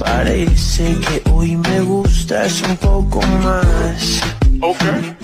Parece que hoy me gustas un poco más. Okay.